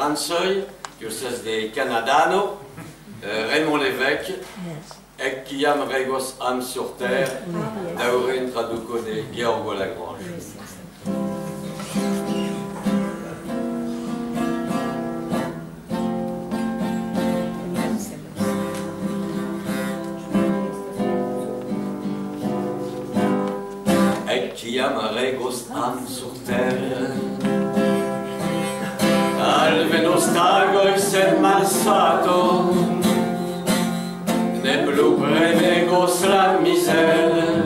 Ransoy, diocèse de Canadano, Raymond Lévesque, et qui am regos am sur terre, daurin traduco de Georgo Lagrange. Ecciam regos am sur terre, alvenos tagoi sed malsato, ne plu premegos la misere,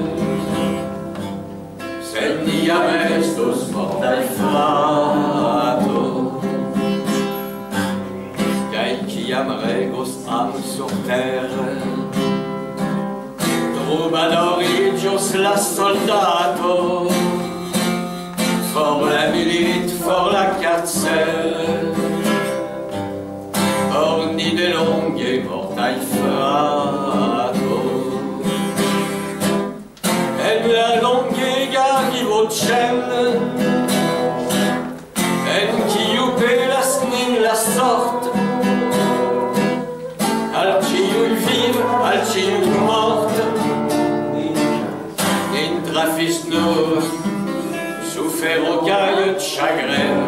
sed niam estos mortai frato. Ecciam regos am sur terre, Troubadourigios la soldato, for la milite, for la carcere, orni de longhe mortai frato. En la longega vivocem, en ciu pelas nin la sort, al ciui viv, al ciui mort, trafis nous, souffert caille de chagrin,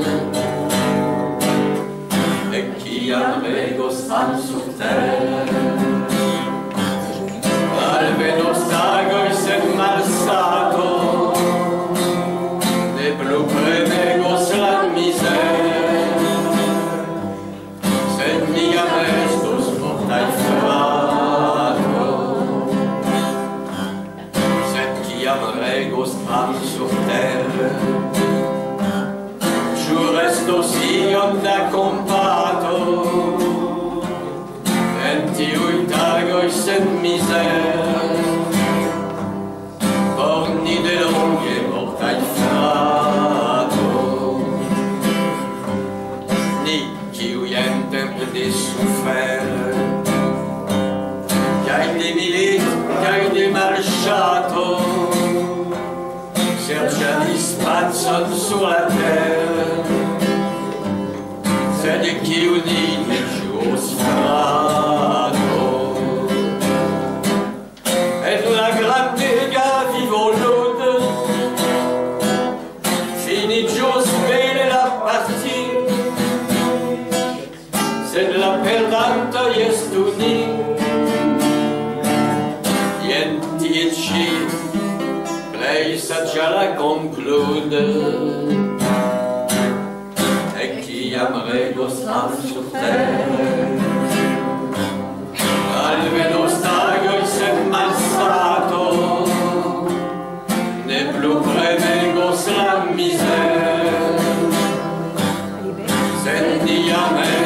et qui a regos am sur terre, alvenos tagoi sed malsato, ne plu premegos la misere, sed niam estos mortai frato. Regos am sur terre, ciu restos iom da compato, en tiui tagoi sed misere, orni de longhe mortai frato. Ni ciui en temple de souffert, cae de milite, cae de malchato, sergianis pacon sur la terre, sed ciu ni ne jours frato. En la grandega vivolude, finigios bene la partie, sed la perdanta est unie, ien tie ci, plei saggia la conclude, ecciam regos am sur terre, alvenos tagoi sed malsato, ne plu premegos la misere, sed niam